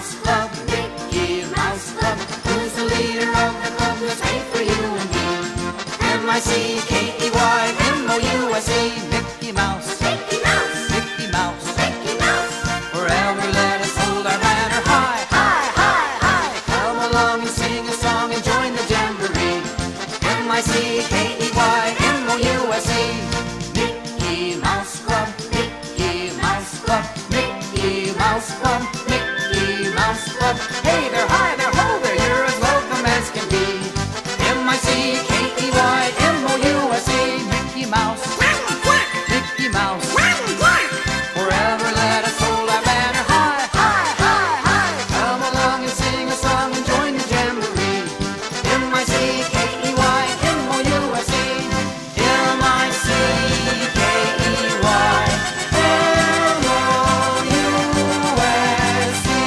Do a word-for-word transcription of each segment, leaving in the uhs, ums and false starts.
Mouse Club, Mickey Mouse Club. Who's the leader of the club that's made for you and me? M I C K E Y M O U S E, Mickey Mouse, Mickey Mouse, Mickey Mouse, Mickey Mouse. Forever let us hold our banner high, high, high, high. Come along and sing a song and join the jamboree. M I C K E Y M O U S E, Mickey Mouse Club, Mickey Mouse Club, Mickey Mouse Club, Mickey Mouse Club. Hey there, hi there, ho there, you're as welcome as can be. M I C K E Y M O U S E, Mickey Mouse, Mickey Mouse. Forever let us hold our banner high, high, high, high. Come along and sing a song and join the jamboree. M I C K E Y M O U S E, M I C K E Y M O U S E.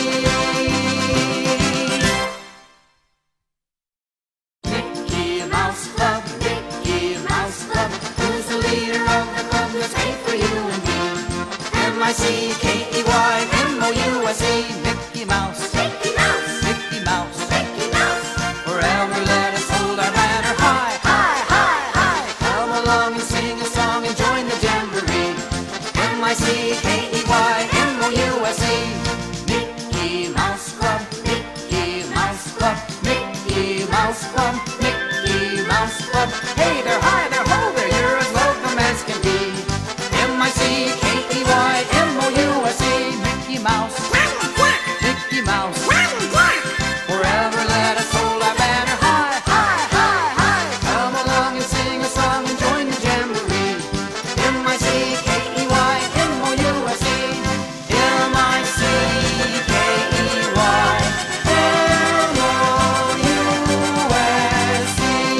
Mickey Mouse Club, Mickey Mouse Club. Who's the leader of the club that's made for you and me? M I C K E Y M O U S E, Mickey Mouse, Mickey Mouse, Mickey Mouse, Mickey Mouse. Forever let us hold our banner high, high, high, high. Come along and sing a song and join the jamboree. M I C K E Y M O U S E, Mickey Mouse Club, Mickey Mouse Club, Mickey Mouse Club, Mickey Mouse Club. Hey there, hi there, ho there, you're as welcome as can be. M I C K E Y M O U S E, Mickey Mouse, Mickey Mouse. Forever let us hold our banner high, high, high, high. Come along and sing a song and join the jamboree. M I C K E Y M O U S E, M I C K E Y M O U S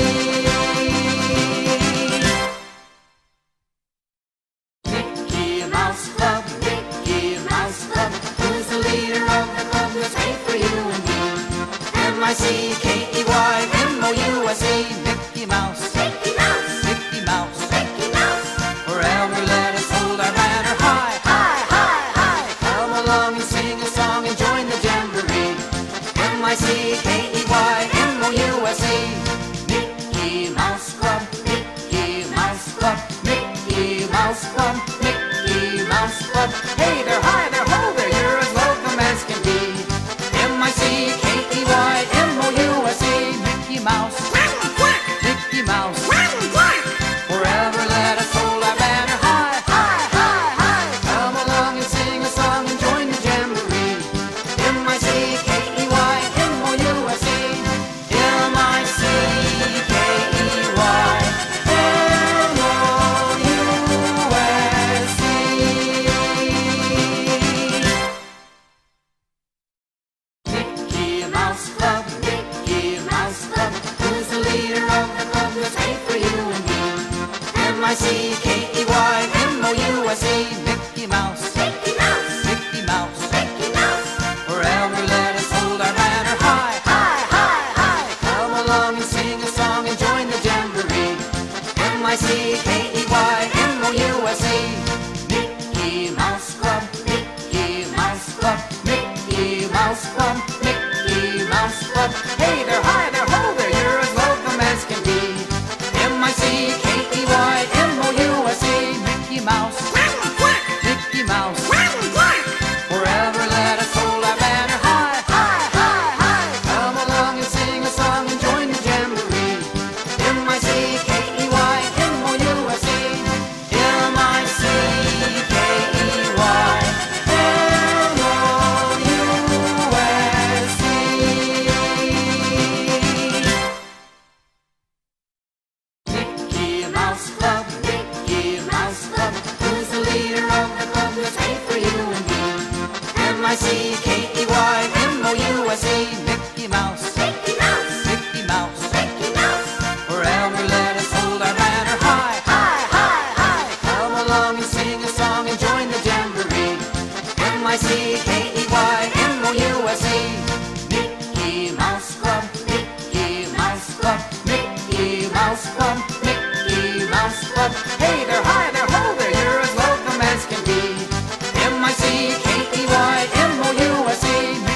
E. Mickey Mouse Club, Mickey Mouse Club. Who's the leader of the club that's made for you and me? M I C K E Y M O U S E, Mickey Mouse, Mickey Mouse, Mickey Mouse, Mickey Mouse. Forever let us hold our banner high, high, high, high. Come along and sing a song and join the jamboree. M I C K E Y M O U S E, Mickey Mouse Club, Mickey Mouse Club, Mickey Mouse Club, Mickey Mouse Club. Hey there, hi there, ho there, you're as welcome as can be. M I C K E Y M O U S E, Mickey Mouse, Mickey Mouse. Forever let us hold our banner high, high, high, high. Come along and sing a song and join the jamboree. M I C K E Y M O U S E, M I C K E Y M O U S E. Mickey Mouse Club, Mickey Mouse Club. Who's the leader of the club that's made for you and me? M I C K E Y M O U S E, Mickey Mouse, Mickey Mouse, Mickey Mouse, Mickey Mouse. Forever let us hold our banner high, high, high, high. Come along and sing a song and join the jamboree. M I C K E Y M O U S E, Mickey Mouse Club, Mickey Mouse Club, Mickey Mouse Club, Mickey Mouse Club. Hey there, hi there, ho there, you're as welcome as can be. M I C K E Y M O U S E, Mickey Mouse, Mickey Mouse. Forever let us hold our banner high, high, high, high. Come along and sing a song and join the jamboree. M I C K E Y M O U S E, M I C K E Y M O U S E. Mickey Mouse Club, Mickey Mouse Club. Who's the leader of the club that's made for you and me? M I C K E Y M O U S E, Mickey Mouse, Mickey Mouse, Mickey Mouse, Mickey Mouse. Forever let us hold our banner high, high, high, high. Come along and sing a song and join the jamboree. M I C K E Y M O U S E, Mickey Mouse Club, Mickey Mouse Club, Mickey Mouse Club, Mickey Mouse Club. Hey there, hi there, ho there, you're as welcome as can be. M I C K E Y M O U S E,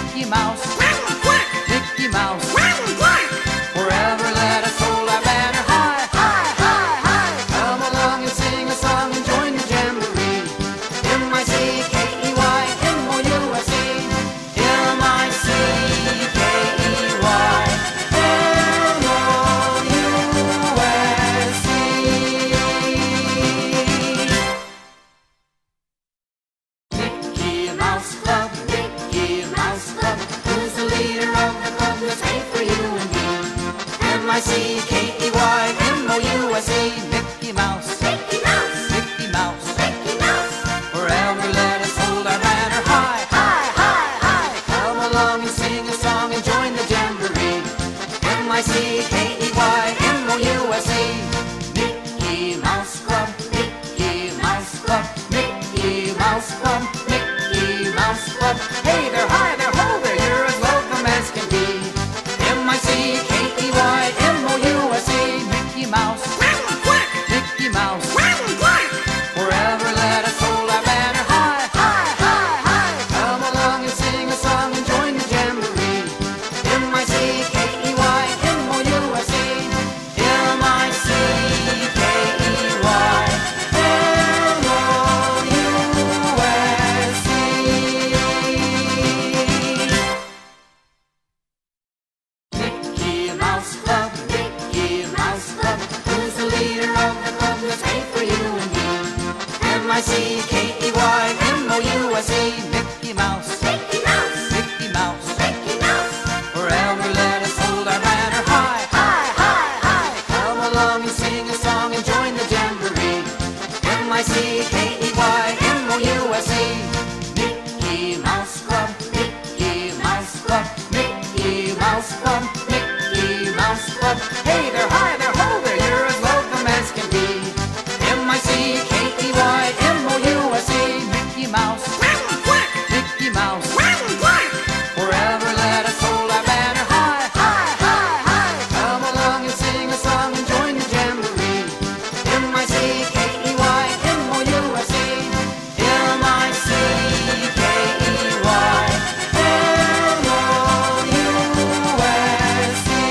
Mickey Mouse, Mickey Mouse, Mickey Mouse. Mickey Mouse. Forever let us hold our banner high. High, high, high. Come along and sing a song and join the jamboree. M I C K E Y M O U S E. Mickey Mouse Club, Mickey Mouse Club, Mickey Mouse Club, Mickey Mouse Club. Hey there, hi there, ho there, you're as welcome as can be. M I C K E Y M O U S E. Mickey Mouse, Mickey Mouse. Forever let us hold our banner high. High, high, high. Come along and sing a song and join the jamboree. M I C K E Y M O U S E. M I C K E Y M O U S E.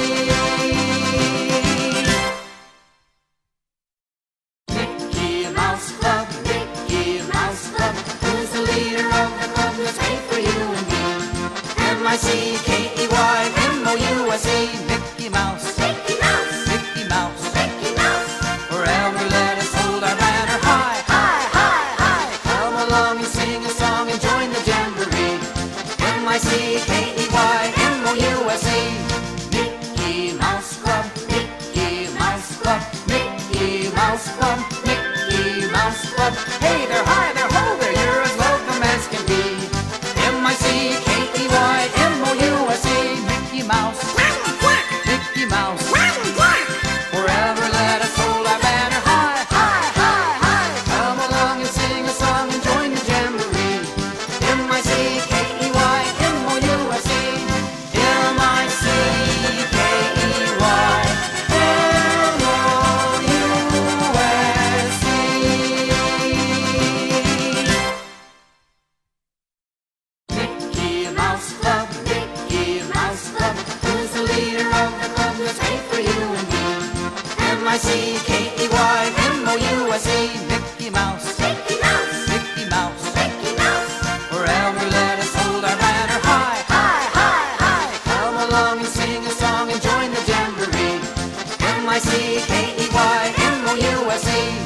Mickey Mouse Club, Mickey Mouse Club. Who's the leader of the club that's made for you and me? M I C K E Y M O U S E. Mickey Mouse, Mickey Mouse, Mickey Mouse. Mickey Mouse. Forever let us hold our banner high. High, high, high. Come along and sing a song and join the jamboree. M I C K E Y M O U S E. Mickey Mouse Club, Mickey Mouse Club, Mickey Mouse Club, Mickey Mouse Club. Hey there, hi there, ho there, you're as welcome as can be. M I C K E Y M O U S E. Mickey Mouse, Mickey Mouse. Forever let us hold our banner high. High, high, high. Come along and sing a song and join the jamboree. M I C K E Y M O U S E. M I C K E Y M O U S E. Mickey Mouse Club, Mickey Mouse Club. Who's the leader of the club that's made for you and me? M I C K E Y M O U S E. Mickey Mouse, Mickey Mouse, Mickey Mouse. Mickey Mouse. Forever let us hold our banner high. High, high, high. Come along and sing a song and join the jamboree. M I C K E Y M O U S E.